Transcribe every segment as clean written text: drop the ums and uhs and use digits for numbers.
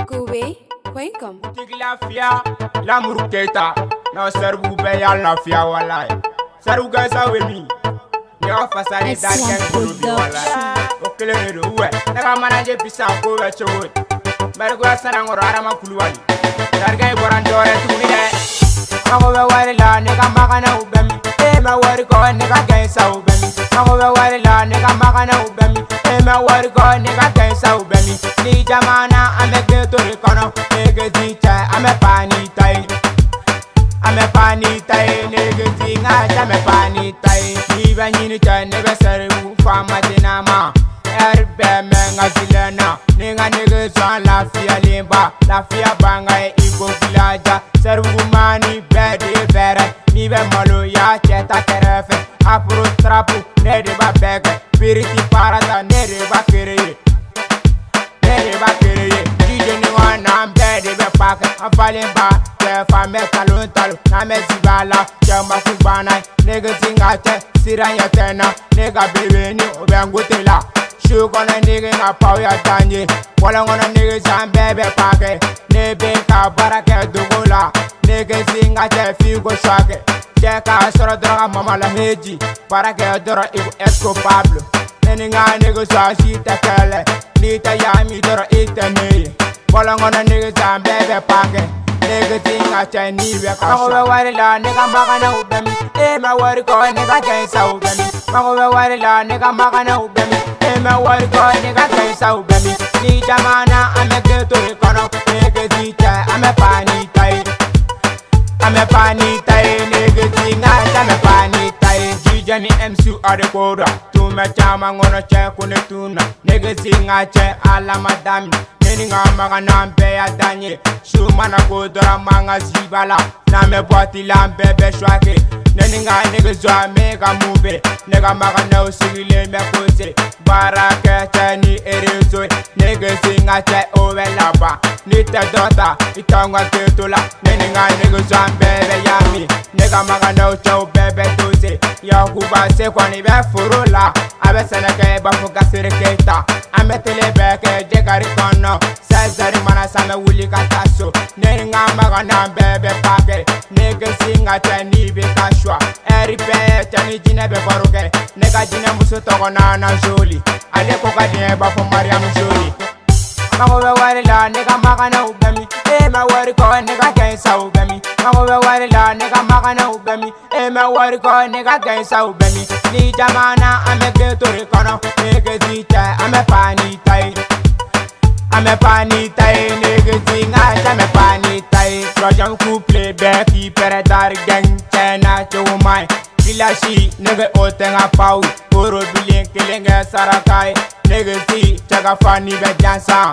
Kobe.com. Lafia, la muruketa, no serbu be ya lafia walai. Serbu ga sa we mi. Ni ofasa ni da ken kulubi walai. Okele ne do we. Na ka manaje bisa ko we chowo. Bar go asana ngoro arama kuluwali. Darga boran dore tuni de. Mago be wari la ne ka magana ubemi. E ma wari ko ne ka gen sa ubemi. Mago be wari la ne ka magana ubemi. E ma wari ko ne ka gen sa ubemi. Ni jamana ameke to rekono. I'm a pani tie, negating, I'm a pani tie. Even in the necessary for Madinama. Erbe Mangazilana, Ninga niggas on Lafia Limba, Lafia Banga, Ego Villaja, Servumani, Bedi Vera, Nive Maloya, Cheta Kerefe, Apro Trapu, Nediba Beggar, Piriti Parata, Nediba Kiri, Nediba Kiri, Dijon, I'm Bedi Bepaka, I'm falling back. Fa me talon talo na me zibala chamba kubana nega zingache siranya tena nega bebe ni obangotela shuko na nega nga pau ya tanje wala ngona nega zambebe pake nebe ka barake dugola nega zingache figo shake cheka soro droga mama la heji barake doro ibu esco pablo nenga nega sa shita kele nita yami doro itene wala ngona nega zambebe pake nigga think I Chinese we can go wari la nigga magana ubemi e ma wari ko nigga kensa ubemi mago wari la nigga magana ubemi e ma wari ko nigga kensa ubemi ni jamana ameke to rekono nigga teacher ame pani tai nigga think I pani tai jijani MC adekoda tu me chama ngono che kunetuna nigga think I che ala madam Ninga magana mpe ya danye Shumana kodora manga zibala Na me boti lambe be shwake Ninga nigga zwa mega mube Nigga magana usigile me kose Barake chani erezoe Nigga zinga che owe laba Nite dota itangwa ketula Ninga nigga zwa mbebe yami Nigga magana uche ubebe tose Yakuba se kwani be furula Abe seneke bafuka siriketa Ame telebeke jegari kono Sazari mana same wuli kataso Nenga magana bebe pake Nega singa tani be kashwa Eripe tani jine be baruke Nega jine muso toko na joli Ale koka jine bafo Mariam joli Mago be wari la nega magana ubemi E ma wari ko nega kensa ubemi Mago be wari la nega magana ubemi E ma wari ko nega kensa ubemi Ni jamana ameke to rekono Nega teacher ame pani tai I'm a pani tai, nigga ting I'm a pani tai. Rajam couple Becky Peredar gang China to my Vilashi nigga otenga pau Puro billion killing a sarakai Nigga see Chagafani be jansa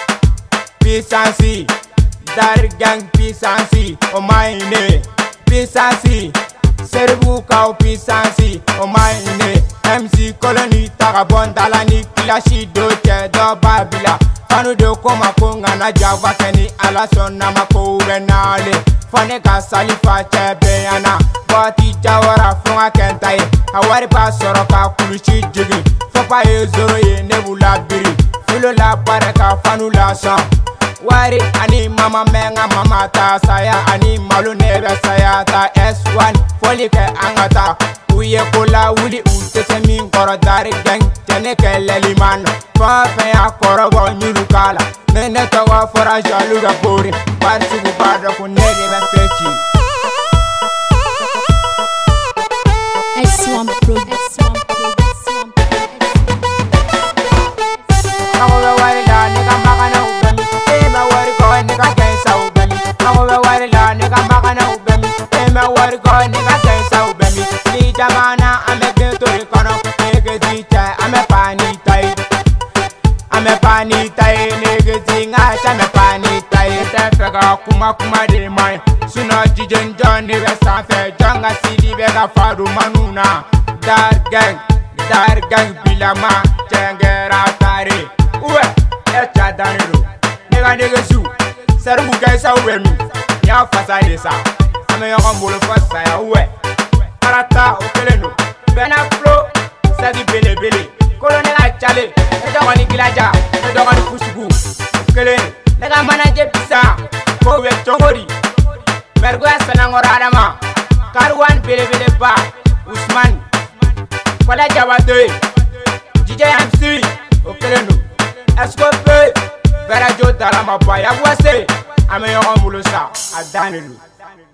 Pisansi Dar gang Pisansi O my ne Pisansi Serbu kau Pisansi O my ne MC Colony Tagabon Dalani Vilashi doche do babila Fanu de koma konga na java keni alason na mako benale Fane ka salifa chebe yana Bati jawara funga kentai Hawari pa soro ka kuluchi jigi Fopa ye zoro ye nebula biri Fulo la baraka fanu la son Wari ani mama menga mama ta saya Ani malu nebe saya ta S1 Foli ke angata Uye kola wuli utese min koro dari gang Tene ke lelimano Fafe ya koro bo nyuru kala Nene togo fora jalu da bori Barsi bu bardo ku nere be pechi S1 Pro Mago be wari la nega magana ubemi E ma wari ko nega kensa ubemi Mago be wari la nega magana ubemi E ma wari ko nega kensa ubemi Ni jamana ameke to rekono Nega teacher ame pani tai nigga ting I'm a pani tai Tefega kuma de mai Suna jijen John ni be safe Jonga sidi bega faru manuna Dar gang bilama Chengera tare Uwe, echa danero Nigga su Serbu gaisa uwe mi Ya fasa desa Ame yonga mbolo fasa ya uwe Karata ukeleno Bena flow Sagi bele Kolonel achale Edogani kilaja Edogani kusugu Kele Nega manaje pisa ko we tongori mergo sanangora adama karwan bele ba Usman Kwala Jawade DJ MC Okelenu Escope Berajo Darama Baya Wase Ameyo Mulusa Adanilu